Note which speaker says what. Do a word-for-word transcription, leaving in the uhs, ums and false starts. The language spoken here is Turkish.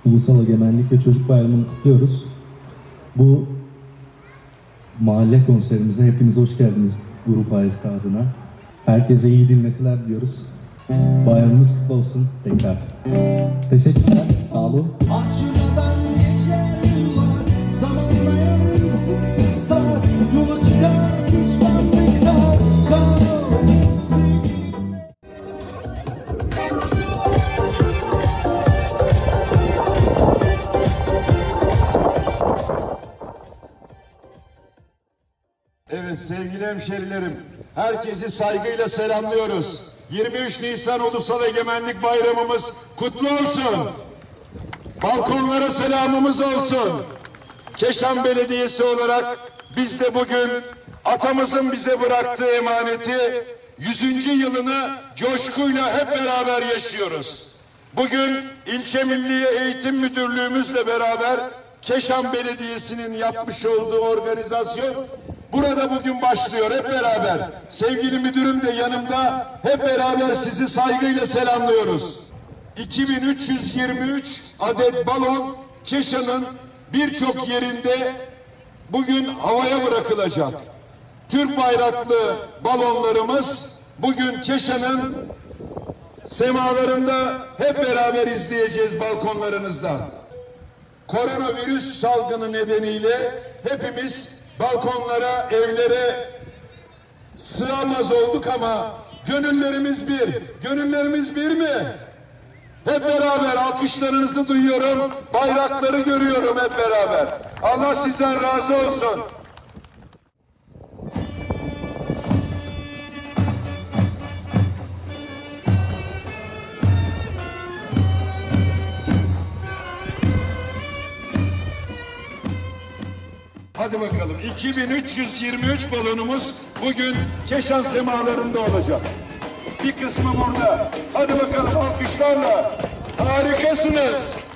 Speaker 1: Ulusal Egemenlik ve Çocuk Bayramı'nı kutluyoruz. Bu mahalle konserimize hepiniz hoş geldiniz grup ailesi adına. Herkese iyi dinletiler diliyoruz. Bayramınız kutlu olsun tekrar. Teşekkürler, sağ olun.
Speaker 2: Evet sevgili hemşerilerim, herkesi saygıyla selamlıyoruz. yirmi üç Nisan Ulusal Egemenlik Bayramımız kutlu olsun. Balkonlara selamımız olsun. Keşan Belediyesi olarak biz de bugün atamızın bize bıraktığı emaneti yüzüncü yılını coşkuyla hep beraber yaşıyoruz. Bugün İlçe Milli Eğitim Müdürlüğümüzle beraber Keşan Belediyesi'nin yapmış olduğu organizasyon burada bugün başlıyor hep beraber. Sevgili müdürüm de yanımda, hep beraber sizi saygıyla selamlıyoruz. iki bin üç yüz yirmi üç adet balon Keşan'ın birçok yerinde bugün havaya bırakılacak. Türk bayraklı balonlarımız bugün Keşan'ın semalarında hep beraber izleyeceğiz balkonlarınızdan. Koronavirüs salgını nedeniyle hepimiz balkonlara, evlere sığamaz olduk ama gönüllerimiz bir. Gönüllerimiz bir mi? Hep beraber alkışlarınızı duyuyorum, bayrakları görüyorum hep beraber. Allah sizden razı olsun. Hadi bakalım, iki bin üç yüz yirmi üç balonumuz bugün Keşan semalarında olacak. Bir kısmı burada. Hadi bakalım alkışlarla. Harikasınız.